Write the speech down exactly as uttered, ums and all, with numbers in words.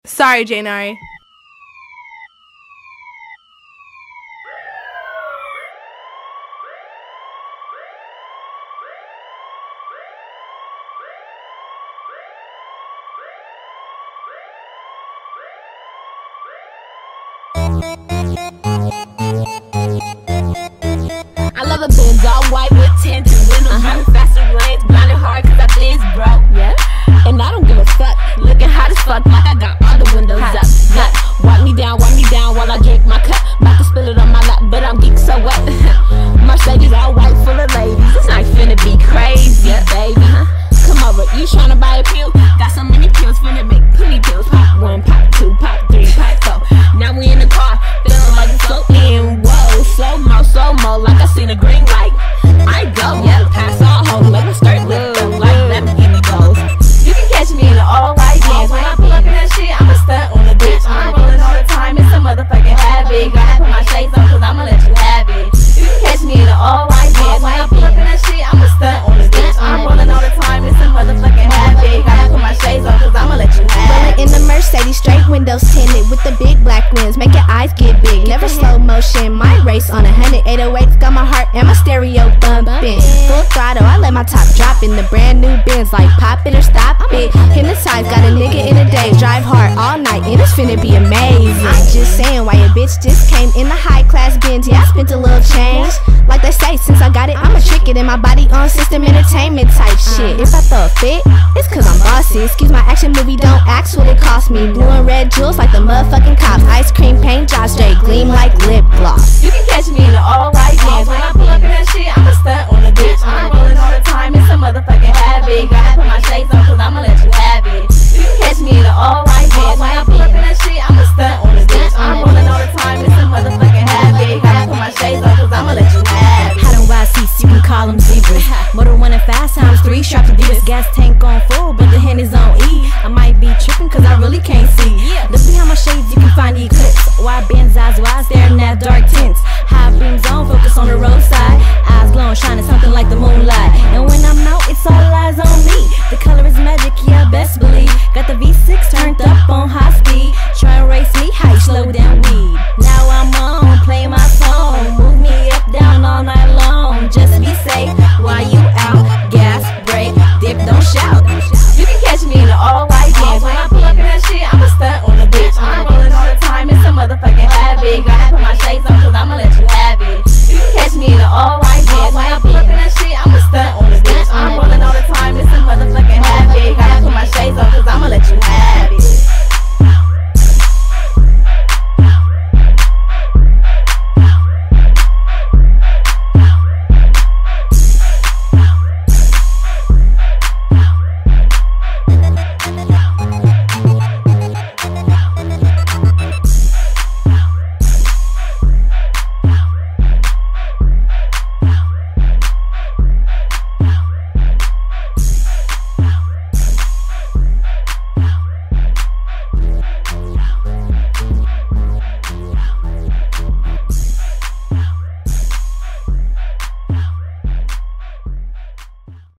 Sorry, Janari. I love a Benz all white with tinted windows, driving faster lanes, blinded hard cause I think it's broke. Yeah, and I don't give a fuck, looking hot as fuck like I got all the windows up. But wipe me down, wipe me down while I drink my cup. About to spill it on my lap, but I'm geek so what? Mercedes all white full of ladies, this night finna be crazy, baby. Come over, you tryna buy a pill? Got so many pills, finna make plenty pills. Pop one, pop two, pop three, pop four. Now we in the car, feeling like it's so in. Whoa, slow mo, slow mo, like I seen a green light. I go, yeah, pass all home, let me skirt lift up like Lamborghini goes. You can catch me in the all white dance. When I pull up in that shit, I'ma stunt on the bitch. I'm rolling all the time, it's a motherfucking habit. Gotta put my shades on, cause I'ma let you have it. You can catch me in the all white dance. When I pull up in that shit, I'ma stunt on the bitch. I'm rolling all the time, it's a motherfucking habit. Gotta put my shades on, cause I'ma let you have it. Rolling in the Mercedes, straight windows tinted with the big black rims, make your eyes get big. Never slow motion, my race on a hundred eight oh eights, got my heart and my stereo bumping. Full throttle, I let my top drop in the brand new Benz, like pop it or stop it. Hypnotized, got a nigga in a day, drive hard all night and it's finna be amazing. I'm just saying why your bitch just came in the high class Benz, yeah I spent a little change. Like they say, since I got it, I'ma trick it in my body on system entertainment type shit. If I throw a fit, it's cause I'm bossy. Excuse my action movie, don't ask what it cost me. Blue and red jewels like the motherfucking cops. Ice cream paint jobs straight gleam like lip gloss. You can catch me in the all white dance. When I pull up in that shit, I'ma stunt on the bitch. I'm rolling all the time, it's a motherfucking habit. Gotta put my shades on, cause I'ma let you have it. You can catch me in the all white dance. When I pull up in that shit, I'ma stunt on the bitch. I'm rolling all the time, it's a motherfucking habit. Gotta put my shades on, cause I'ma let you have it. Hot and wide seats, you can call them zebras. Motor running fast times three, strapped to Divas. Gas tank on full, but the hand is on E. I might be tripping cause I really can't see. Look behind my shades, you can find the eclipse. Wide Benz eyes wide, staring at dark tints. High beams on, focus on the roadside. Eyes glowing, shining something like the moonlight. And when I